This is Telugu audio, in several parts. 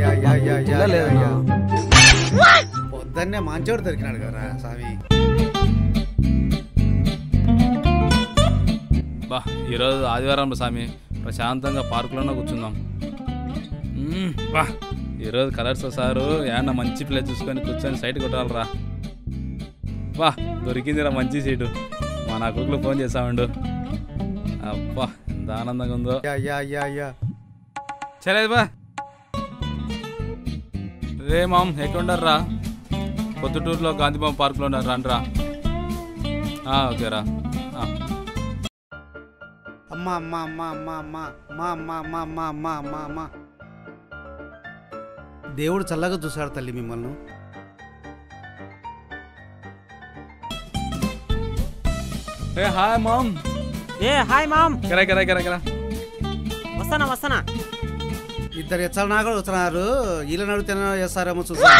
పొద్దున్నే మంచోడు దొరికినాడు కదా స్వామి. బా ఈరోజు ఆదివారం స్వామి, ప్రశాంతంగా పార్కులోనే కూర్చుందాం. బా ఈరోజు కలర్స్ సారు ఏమన్నా మంచి ప్లేస్ చూసుకొని కూర్చొని సైట్ కొట్టాలరా. బా దొరికిందిరా మంచి సీటు. మా నా కొడుకులు ఫోన్ చేసామండు. అబ్బా ఎంత ఆనందంగా ఉందో. సరే బా. రే మామ్ ఎక్కడుండారా? పొద్దుటూరులో గాంధీబాబు పార్కులో ఉన్నారు, రండిరా. ఓకేరా. అమ్మా అమ్మా అమ్మా అమ్మా అమ్మా అమ్మా అమ్మా అమ్మా అమ్మా అమ్మా అమ్మా అమ్మా. దేవుడు చల్లగా చూశాడు తల్లి మిమ్మల్ని. Hi mom. Hi mom. కరా వస్తానా. ఇద్దరు ఎచ్చలు నా కూడా వస్తున్నారు. వీళ్ళ నడితే చేస్తారేమో చూసా.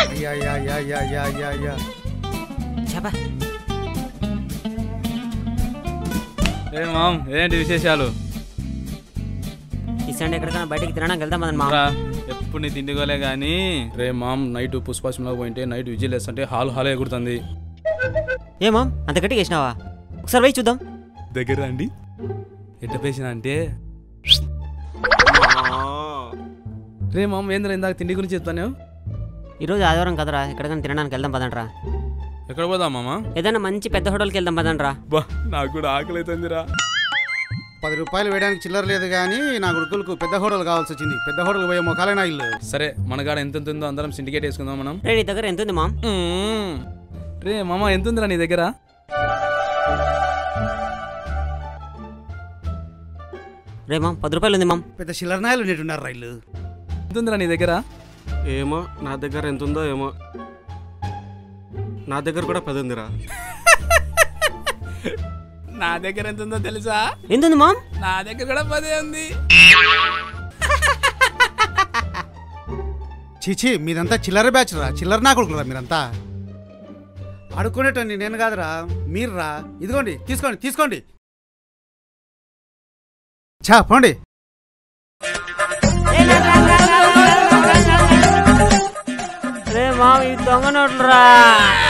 మామ్ ఏంటి విశేషాలు? ఈ సండే ఎక్కడికైనా బయటికి తినడానికి వెళ్దాం మా. ఎప్పుడు నీ తిండిగోలే గానీ. రే మామ్ నైట్ పుష్పాశ్మలో పోయింటే నైట్ విజిల్ వేస్తుంటే హాల్ ఎగురుతుంది. ఏ మామ్ అంత గట్టిగా వేసినావా? ఒకసారి పోయి చూద్దాం. దగ్గర అండి ఎట్ట పేసినా అంటే. రే మామ్ ఏంద్రా ఇందాక తిండి గురించి చెప్తాను. ఈరోజు ఆదివారం కదరా, ఎక్కడికైనా తినడానికి వెళ్దాం పదండ్రా. ఎక్కడ పోదాం మామా? ఏదైనా మంచి పెద్ద హోటల్కి వెళ్దాం పదండ్రా. బా నాకు కూడా ఆకలి అవుతుందిరా. 10 రూపాయలు వేయడానికి చిల్లర లేదు కానీ నా కొడుకులకు పెద్ద హోటల్ కావాల్సి వచ్చింది. పెద్ద హోటల్ పోయే మొక్కలేనా ఇల్లు. సరే మన కాడ ఎంత ఉందో అందరం సిండికేట్ వేసుకుందాం మనం. రే నీ దగ్గర ఎంత ఉంది మామ్? రే మామ ఎంత ఉందిరా నీ దగ్గర? రే మామ్ 10 రూపాయలు ఉంది మామ్. పెద్ద చిల్లర నాయలు ఉండేటున్నారు రైలు. ఎంత ఉందిరా నీ దగ్గర? ఏమో నా దగ్గర ఎంత ఉందో ఏమో. నా దగ్గర కూడా 10 ఉందిరా. నా దగ్గర ఎంత ఉందో తెలుసా? ఎంత ఉంది మామ్? నా దగ్గర కూడా 10 ఉంది. చీచి మీరంతా చిల్లర బ్యాచ్ రా, చిల్లర నా కొడుకురా మీరంతా. అడుక్కునేటండి నేను కాదురా, మీరు రా. ఇదిగోండి తీసుకోండి. పోండి. రే మామ్ ఈ దొంగ నోట్లురా.